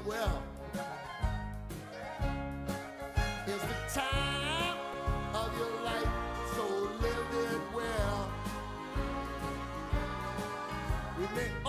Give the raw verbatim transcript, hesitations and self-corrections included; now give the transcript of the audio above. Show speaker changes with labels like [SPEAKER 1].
[SPEAKER 1] it well. It's the time of your life, so live it well. Remake.